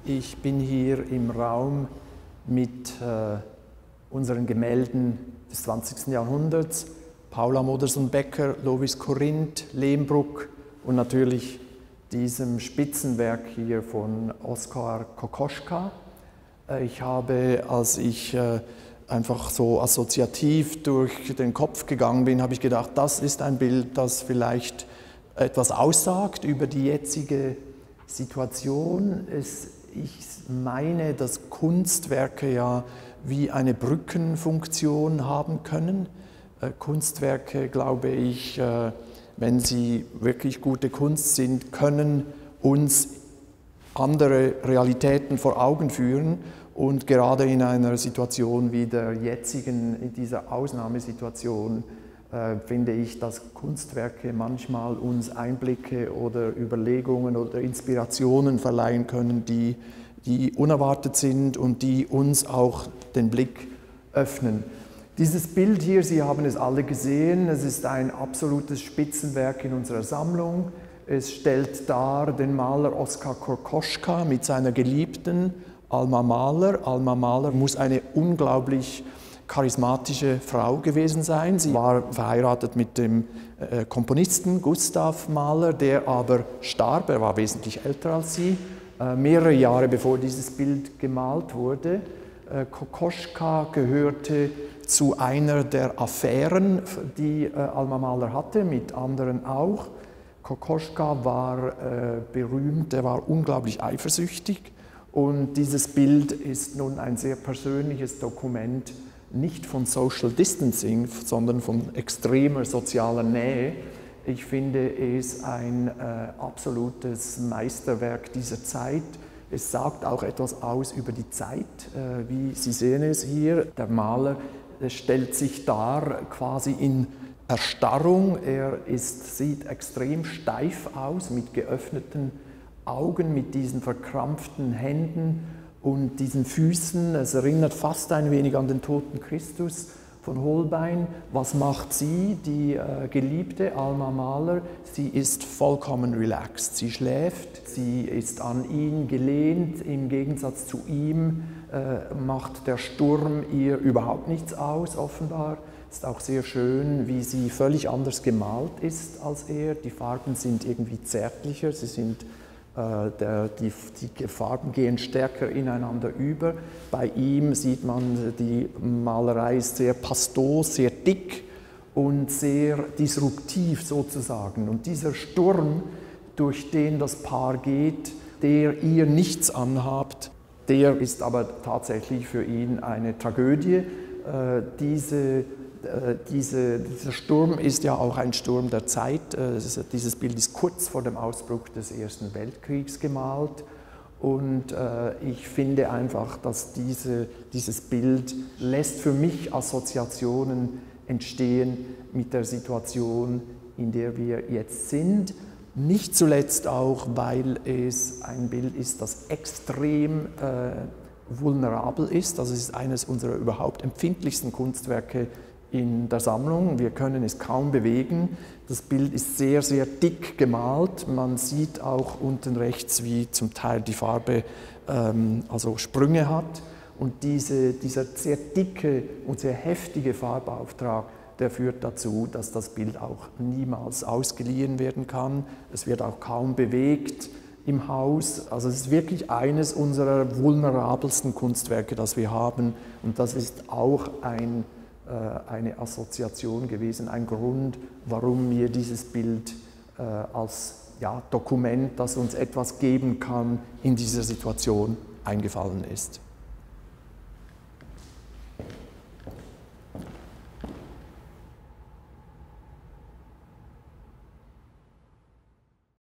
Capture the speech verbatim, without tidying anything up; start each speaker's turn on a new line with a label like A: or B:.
A: Ich bin hier im Raum mit äh, unseren Gemälden des zwanzigsten Jahrhunderts, Paula Modersohn-Becker, Lovis Corinth, Lehmbruck und natürlich diesem Spitzenwerk hier von Oskar Kokoschka. Äh, ich habe, als ich äh, einfach so assoziativ durch den Kopf gegangen bin, habe ich gedacht, das ist ein Bild, das vielleicht etwas aussagt über die jetzige Situation. Es, ich meine, dass Kunstwerke ja wie eine Brückenfunktion haben können. Äh, Kunstwerke, glaube ich, äh, wenn sie wirklich gute Kunst sind, können uns andere Realitäten vor Augen führen. Und gerade in einer Situation wie der jetzigen, in dieser Ausnahmesituation, äh, finde ich, dass Kunstwerke manchmal uns Einblicke oder Überlegungen oder Inspirationen verleihen können, die, die unerwartet sind und die uns auch den Blick öffnen. Dieses Bild hier, Sie haben es alle gesehen, es ist ein absolutes Spitzenwerk in unserer Sammlung. Es stellt dar den Maler Oskar Kokoschka mit seiner Geliebten Alma Mahler. Alma Mahler muss eine unglaublich charismatische Frau gewesen sein. Sie war verheiratet mit dem äh, Komponisten Gustav Mahler, der aber starb. Er war wesentlich älter als sie, äh, mehrere Jahre bevor dieses Bild gemalt wurde. Äh, Kokoschka gehörte zu einer der Affären, die äh, Alma Mahler hatte, mit anderen auch. Kokoschka war äh, berühmt, er war unglaublich eifersüchtig. Und dieses Bild ist nun ein sehr persönliches Dokument, nicht von Social Distancing, sondern von extremer sozialer Nähe. Ich finde es ein äh, absolutes Meisterwerk dieser Zeit. Es sagt auch etwas aus über die Zeit, äh, wie Sie sehen es hier. Der Maler äh, stellt sich dar quasi in Erstarrung. Er ist, sieht extrem steif aus, mit geöffneten Augen, mit diesen verkrampften Händen und diesen Füßen. Es erinnert fast ein wenig an den toten Christus von Holbein. Was macht sie, die äh, Geliebte Alma Mahler? Sie ist vollkommen relaxed. Sie schläft, sie ist an ihn gelehnt. Im Gegensatz zu ihm äh, macht der Sturm ihr überhaupt nichts aus, offenbar. Es ist auch sehr schön, wie sie völlig anders gemalt ist als er. Die Farben sind irgendwie zärtlicher, sie sind Der, die, die Farben gehen stärker ineinander über. Bei ihm sieht man, die Malerei ist sehr pastos, sehr dick und sehr disruptiv sozusagen. Und dieser Sturm, durch den das Paar geht, der ihr nichts anhabt, der ist aber tatsächlich für ihn eine Tragödie. Äh, diese Diese, dieser Sturm ist ja auch ein Sturm der Zeit. Dieses Bild ist kurz vor dem Ausbruch des Ersten Weltkriegs gemalt und ich finde einfach, dass diese, dieses Bild lässt für mich Assoziationen entstehen mit der Situation, in der wir jetzt sind. Nicht zuletzt auch, weil es ein Bild ist, das extrem äh, vulnerabel ist. Also es ist eines unserer überhaupt empfindlichsten Kunstwerke in der Sammlung. Wir können es kaum bewegen. Das Bild ist sehr, sehr dick gemalt. Man sieht auch unten rechts, wie zum Teil die Farbe ähm, also Sprünge hat. Und diese, dieser sehr dicke und sehr heftige Farbauftrag, der führt dazu, dass das Bild auch niemals ausgeliehen werden kann. Es wird auch kaum bewegt im Haus. Also es ist wirklich eines unserer vulnerabelsten Kunstwerke, das wir haben. Und das ist auch ein eine Assoziation gewesen, ein Grund, warum mir dieses Bild äh, als ja, Dokument, das uns etwas geben kann, in dieser Situation eingefallen ist.